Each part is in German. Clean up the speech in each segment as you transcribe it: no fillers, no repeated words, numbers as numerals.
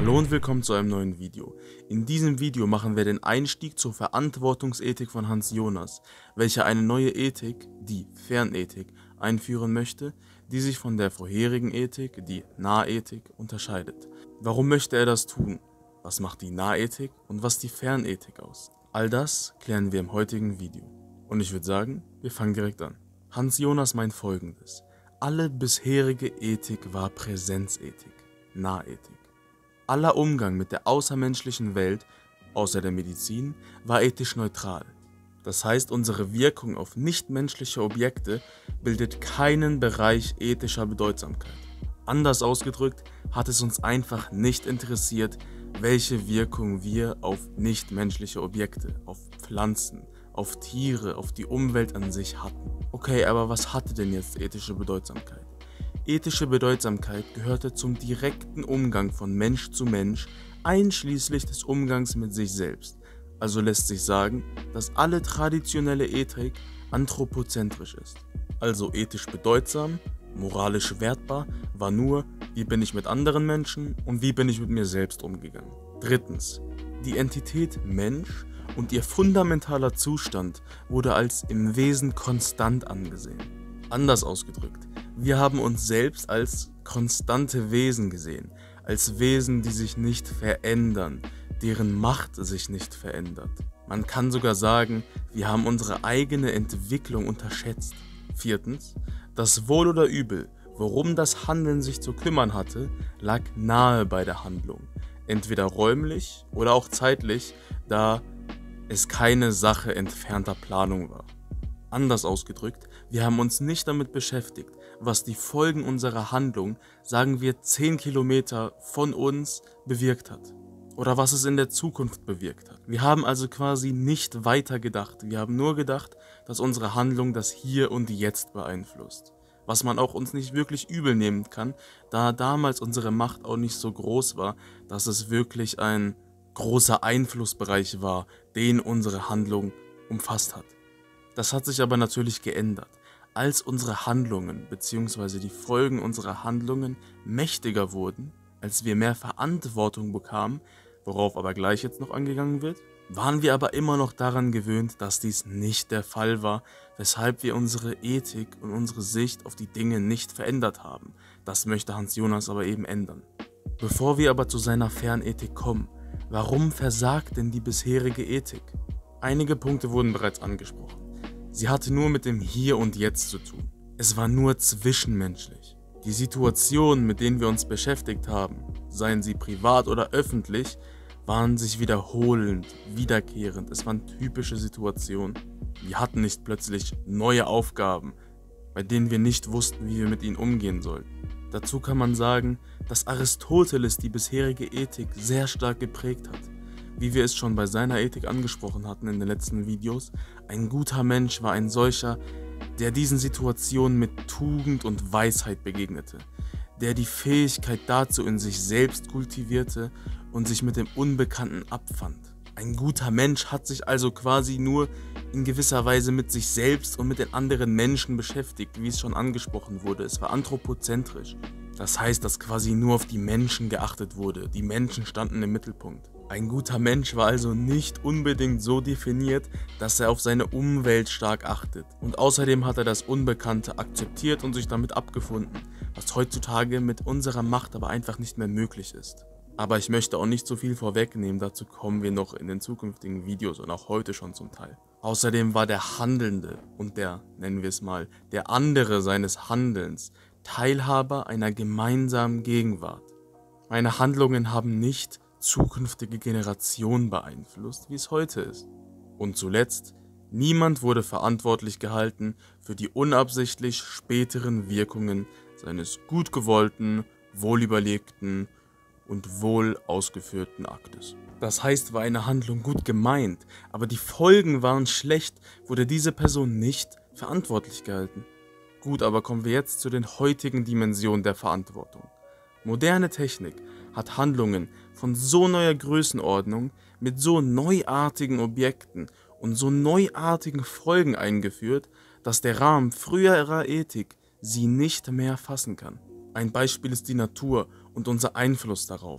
Hallo und willkommen zu einem neuen Video. In diesem Video machen wir den Einstieg zur Verantwortungsethik von Hans Jonas, welcher eine neue Ethik, die Fernethik, einführen möchte, die sich von der vorherigen Ethik, die Nahethik, unterscheidet. Warum möchte er das tun? Was macht die Nahethik und was die Fernethik aus? All das klären wir im heutigen Video. Und ich würde sagen, wir fangen direkt an. Hans Jonas meint Folgendes: Alle bisherige Ethik war Präsenzethik, Nahethik. Aller Umgang mit der außermenschlichen Welt, außer der Medizin, war ethisch neutral. Das heißt, unsere Wirkung auf nichtmenschliche Objekte bildet keinen Bereich ethischer Bedeutsamkeit. Anders ausgedrückt, hat es uns einfach nicht interessiert, welche Wirkung wir auf nichtmenschliche Objekte, auf Pflanzen, auf Tiere, auf die Umwelt an sich hatten. Okay, aber was hatte denn jetzt ethische Bedeutsamkeit? Ethische Bedeutsamkeit gehörte zum direkten Umgang von Mensch zu Mensch, einschließlich des Umgangs mit sich selbst. Also lässt sich sagen, dass alle traditionelle Ethik anthropozentrisch ist. Also ethisch bedeutsam, moralisch wertbar war nur, wie bin ich mit anderen Menschen und wie bin ich mit mir selbst umgegangen. Drittens, die Entität Mensch und ihr fundamentaler Zustand wurde als im Wesen konstant angesehen. Anders ausgedrückt, wir haben uns selbst als konstante Wesen gesehen, als Wesen, die sich nicht verändern, deren Macht sich nicht verändert. Man kann sogar sagen, wir haben unsere eigene Entwicklung unterschätzt. Viertens, das Wohl oder Übel, worum das Handeln sich zu kümmern hatte, lag nahe bei der Handlung, entweder räumlich oder auch zeitlich, da es keine Sache entfernter Planung war. Anders ausgedrückt, wir haben uns nicht damit beschäftigt, was die Folgen unserer Handlung, sagen wir 10 Kilometer von uns, bewirkt hat. Oder was es in der Zukunft bewirkt hat. Wir haben also quasi nicht weiter gedacht. Wir haben nur gedacht, dass unsere Handlung das Hier und Jetzt beeinflusst. Was man auch uns nicht wirklich übel nehmen kann, da damals unsere Macht auch nicht so groß war, dass es wirklich ein großer Einflussbereich war, den unsere Handlung umfasst hat. Das hat sich aber natürlich geändert. Als unsere Handlungen bzw. die Folgen unserer Handlungen mächtiger wurden, als wir mehr Verantwortung bekamen, worauf aber gleich jetzt noch angegangen wird, waren wir aber immer noch daran gewöhnt, dass dies nicht der Fall war, weshalb wir unsere Ethik und unsere Sicht auf die Dinge nicht verändert haben. Das möchte Hans Jonas aber eben ändern. Bevor wir aber zu seiner Fernethik kommen, warum versagt denn die bisherige Ethik? Einige Punkte wurden bereits angesprochen. Sie hatte nur mit dem Hier und Jetzt zu tun. Es war nur zwischenmenschlich. Die Situationen, mit denen wir uns beschäftigt haben, seien sie privat oder öffentlich, waren sich wiederholend, wiederkehrend. Es waren typische Situationen. Wir hatten nicht plötzlich neue Aufgaben, bei denen wir nicht wussten, wie wir mit ihnen umgehen sollten. Dazu kann man sagen, dass Aristoteles die bisherige Ethik sehr stark geprägt hat. Wie wir es schon bei seiner Ethik angesprochen hatten in den letzten Videos, ein guter Mensch war ein solcher, der diesen Situationen mit Tugend und Weisheit begegnete, der die Fähigkeit dazu in sich selbst kultivierte und sich mit dem Unbekannten abfand. Ein guter Mensch hat sich also quasi nur in gewisser Weise mit sich selbst und mit den anderen Menschen beschäftigt, wie es schon angesprochen wurde. Es war anthropozentrisch. Das heißt, dass quasi nur auf die Menschen geachtet wurde. Die Menschen standen im Mittelpunkt. Ein guter Mensch war also nicht unbedingt so definiert, dass er auf seine Umwelt stark achtet. Und außerdem hat er das Unbekannte akzeptiert und sich damit abgefunden, was heutzutage mit unserer Macht aber einfach nicht mehr möglich ist. Aber ich möchte auch nicht so viel vorwegnehmen, dazu kommen wir noch in den zukünftigen Videos und auch heute schon zum Teil. Außerdem war der Handelnde und der, nennen wir es mal, der andere seines Handelns Teilhaber einer gemeinsamen Gegenwart. Meine Handlungen haben nicht zukünftige Generationen beeinflusst, wie es heute ist. Und zuletzt, niemand wurde verantwortlich gehalten für die unabsichtlich späteren Wirkungen seines gut gewollten, wohlüberlegten und wohl ausgeführten Aktes. Das heißt, war eine Handlung gut gemeint, aber die Folgen waren schlecht, wurde diese Person nicht verantwortlich gehalten. Gut, aber kommen wir jetzt zu den heutigen Dimensionen der Verantwortung. Moderne Technik hat Handlungen von so neuer Größenordnung mit so neuartigen Objekten und so neuartigen Folgen eingeführt, dass der Rahmen früherer Ethik sie nicht mehr fassen kann. Ein Beispiel ist die Natur und unser Einfluss darauf.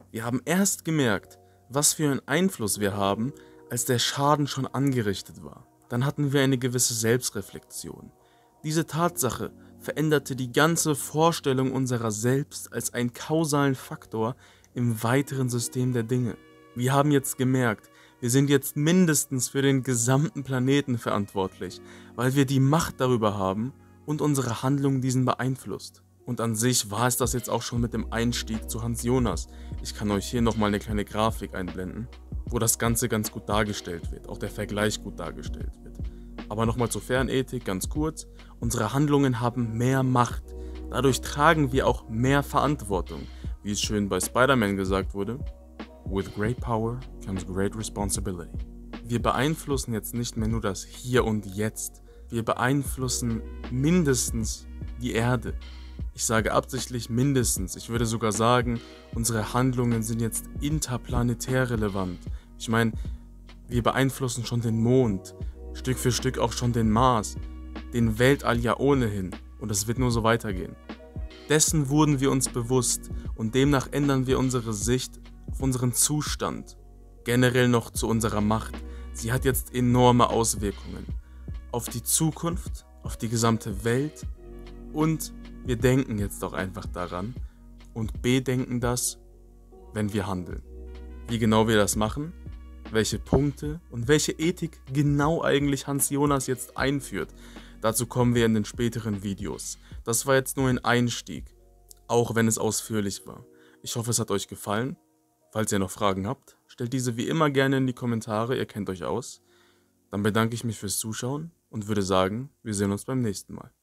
Wir haben erst gemerkt, was für einen Einfluss wir haben, als der Schaden schon angerichtet war. Dann hatten wir eine gewisse Selbstreflexion. Diese Tatsache veränderte die ganze Vorstellung unserer selbst als einen kausalen Faktor im weiteren System der Dinge. Wir haben jetzt gemerkt, wir sind jetzt mindestens für den gesamten Planeten verantwortlich, weil wir die Macht darüber haben und unsere Handlung diesen beeinflusst. Und an sich war es das jetzt auch schon mit dem Einstieg zu Hans Jonas. Ich kann euch hier nochmal eine kleine Grafik einblenden, wo das Ganze ganz gut dargestellt wird, auch der Vergleich gut dargestellt wird. Aber nochmal zur Fernethik, ganz kurz. Unsere Handlungen haben mehr Macht. Dadurch tragen wir auch mehr Verantwortung. Wie es schön bei Spider-Man gesagt wurde, with great power comes great responsibility. Wir beeinflussen jetzt nicht mehr nur das Hier und Jetzt. Wir beeinflussen mindestens die Erde. Ich sage absichtlich mindestens. Ich würde sogar sagen, unsere Handlungen sind jetzt interplanetär relevant. Ich meine, wir beeinflussen schon den Mond, Stück für Stück auch schon den Mars, den Weltall ja ohnehin, und es wird nur so weitergehen. Dessen wurden wir uns bewusst und demnach ändern wir unsere Sicht auf unseren Zustand, generell noch zu unserer Macht. Sie hat jetzt enorme Auswirkungen auf die Zukunft, auf die gesamte Welt, und wir denken jetzt auch einfach daran und bedenken das, wenn wir handeln. Wie genau wir das machen, welche Punkte und welche Ethik genau eigentlich Hans Jonas jetzt einführt, dazu kommen wir in den späteren Videos. Das war jetzt nur ein Einstieg, auch wenn es ausführlich war. Ich hoffe, es hat euch gefallen. Falls ihr noch Fragen habt, stellt diese wie immer gerne in die Kommentare, ihr kennt euch aus. Dann bedanke ich mich fürs Zuschauen und würde sagen, wir sehen uns beim nächsten Mal.